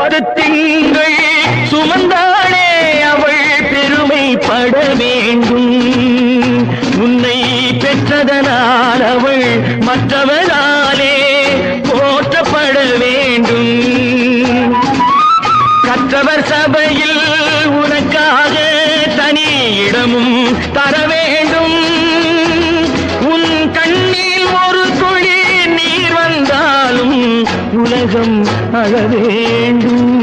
10 திங்கள் சுமந்தாளே அவள் பெருமைப்பட வேண்டும். உன்னை பெற்றதனால் அவள் மற்றவராலே போற்றப்பட வேண்டும். கற்றவர் சபையில் உனக்காக தனி இடமும் தர வேண்டும். உன் கண்ணில் ஒரு துளி நீர் வந்தாலும் உலகம் அழ வேண்டும்.